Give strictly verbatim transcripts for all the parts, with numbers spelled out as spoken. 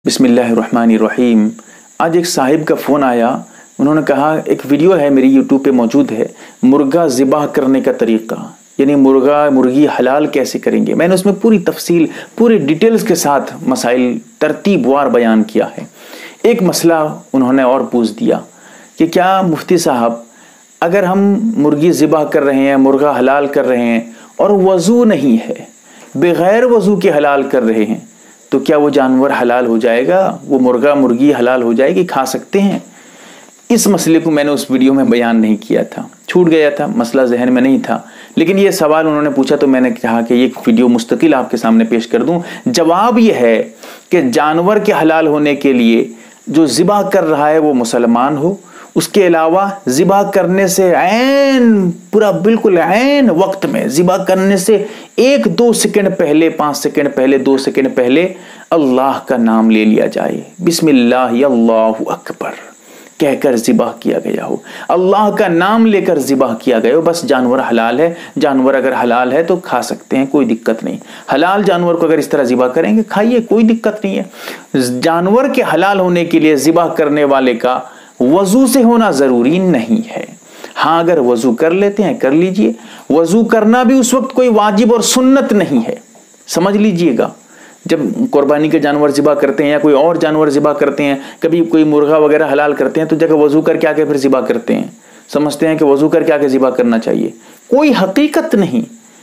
बिस्मिल्लाहिर्रहमानिर्रहीम। आज एक साहिब का फ़ोन आया, उन्होंने कहा एक वीडियो है मेरी यूट्यूब पे मौजूद है, मुर्गा ज़िबाह करने का तरीक़ा, यानी मुर्गा मुर्गी हलाल कैसे करेंगे। मैंने उसमें पूरी तफसील पूरी डिटेल्स के साथ मसाइल तरतीबवार बयान किया है। एक मसला उन्होंने और पूछ दिया कि क्या मुफ्ती साहब, अगर हम मुर्गी ज़िबाह कर रहे हैं, मुर्गा हलाल कर रहे हैं और वज़ू नहीं है, बग़ैर वज़ू के हलाल कर रहे हैं, तो क्या वो जानवर हलाल हो जाएगा, वो मुर्गा मुर्गी हलाल हो जाएगी, खा सकते हैं। इस मसले को मैंने उस वीडियो में बयान नहीं किया था, छूट गया था, मसला जहन में नहीं था। लेकिन ये सवाल उन्होंने पूछा तो मैंने कहा कि ये वीडियो मुस्तकिल आपके सामने पेश कर दूं। जवाब ये है कि जानवर के हलाल होने के लिए जो ज़िबाह कर रहा है वो मुसलमान हो, उसके अलावा ज़िबाह करने से ऐन पूरा बिल्कुल ऐन वक्त में ज़िबाह करने से एक दो सेकंड पहले, पाँच सेकंड पहले, दो सेकंड पहले अल्लाह का नाम ले लिया जाए, बिस्मिल्लाह अल्लाहु अकबर कहकर ज़िबाह किया गया हो, अल्लाह का नाम लेकर ज़िबाह किया गया हो, बस जानवर हलाल है। जानवर अगर हलाल है तो खा सकते हैं, कोई दिक्कत नहीं। हलाल जानवर को अगर इस तरह ज़िबाह करेंगे, खाइए, कोई दिक्कत नहीं है। जानवर के हलाल होने के लिए ज़िबाह करने वाले का वज़ू से होना ज़रूरी नहीं है। हाँ, अगर वज़ू कर लेते हैं कर लीजिए। वज़ू करना भी उस वक्त कोई वाजिब और सुन्नत नहीं है, समझ लीजिएगा। जब कुर्बानी के जानवर ज़िबाह करते हैं या कोई और जानवर ज़िबाह करते हैं, कभी कोई मुर्गा वगैरह हलाल करते हैं, तो जगह वज़ू करके आके फिर ज़िबाह करते हैं, समझते हैं कि वज़ू करके आके ज़िबाह करना चाहिए। कोई हकीकत नहीं।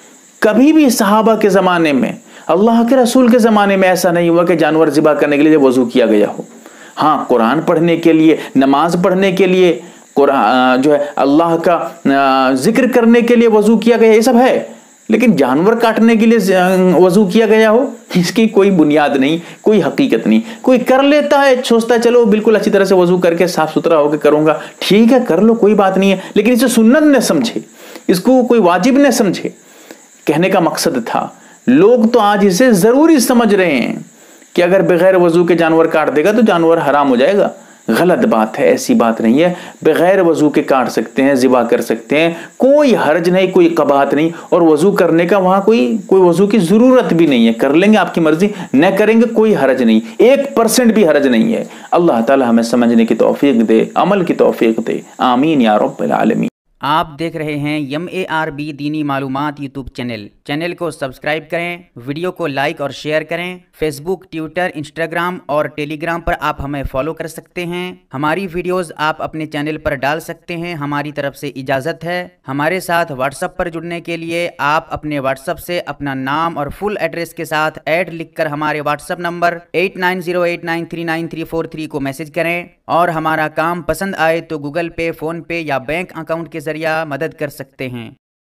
कभी भी सहाबा के ज़माने में, अल्लाह के रसूल के ज़माने में ऐसा नहीं हुआ कि जानवर ज़िबाह करने के लिए वज़ू किया गया हो। हाँ, कुरान पढ़ने के लिए, नमाज पढ़ने के लिए, कुरान जो है अल्लाह का जिक्र करने के लिए वज़ू किया गया, ये सब है। लेकिन जानवर काटने के लिए वज़ू किया गया हो, इसकी कोई बुनियाद नहीं, कोई हकीकत नहीं। कोई कर लेता है, सोचता है चलो बिल्कुल अच्छी तरह से वज़ू करके साफ सुथरा होकर करूँगा, ठीक है कर लो, कोई बात नहीं है। लेकिन इसे सुन्नत न समझे, इसको कोई वाजिब न समझे। कहने का मकसद था, लोग तो आज इसे ज़रूरी समझ रहे हैं कि अगर बगैर वज़ू के जानवर काट देगा तो जानवर हराम हो जाएगा। गलत बात है, ऐसी बात नहीं है। बगैर वज़ू के काट सकते हैं, ज़िबाह कर सकते हैं, कोई हर्ज नहीं, कोई कबाहत नहीं। और वज़ू करने का वहाँ कोई कोई वज़ू की ज़रूरत भी नहीं है, कर लेंगे आपकी मर्ज़ी, न करेंगे कोई हर्ज नहीं, एक परसेंट भी हर्ज नहीं है। अल्लाह ताला हमें समझने की तौफीक दे, अमल की तौफीक दे, आमीन या रब्बल आलमीन। आप देख रहे हैं एम ए आर बी दीनी मालूमात यूट्यूब चैनल। चैनल को सब्सक्राइब करें, वीडियो को लाइक और शेयर करें। फेसबुक, ट्विटर, इंस्टाग्राम और टेलीग्राम पर आप हमें फॉलो कर सकते हैं। हमारी वीडियोस आप अपने चैनल पर डाल सकते हैं, हमारी तरफ से इजाज़त है। हमारे साथ व्हाट्सएप पर जुड़ने के लिए आप अपने व्हाट्सएप से अपना नाम और फुल एड्रेस के साथ ऐड लिखकर हमारे WhatsApp number eight nine zero eight nine three nine three four three को मैसेज करें। और हमारा काम पसंद आए तो गूगल पे, फ़ोन पे या बैंक अकाउंट के ज़रिए मदद कर सकते हैं।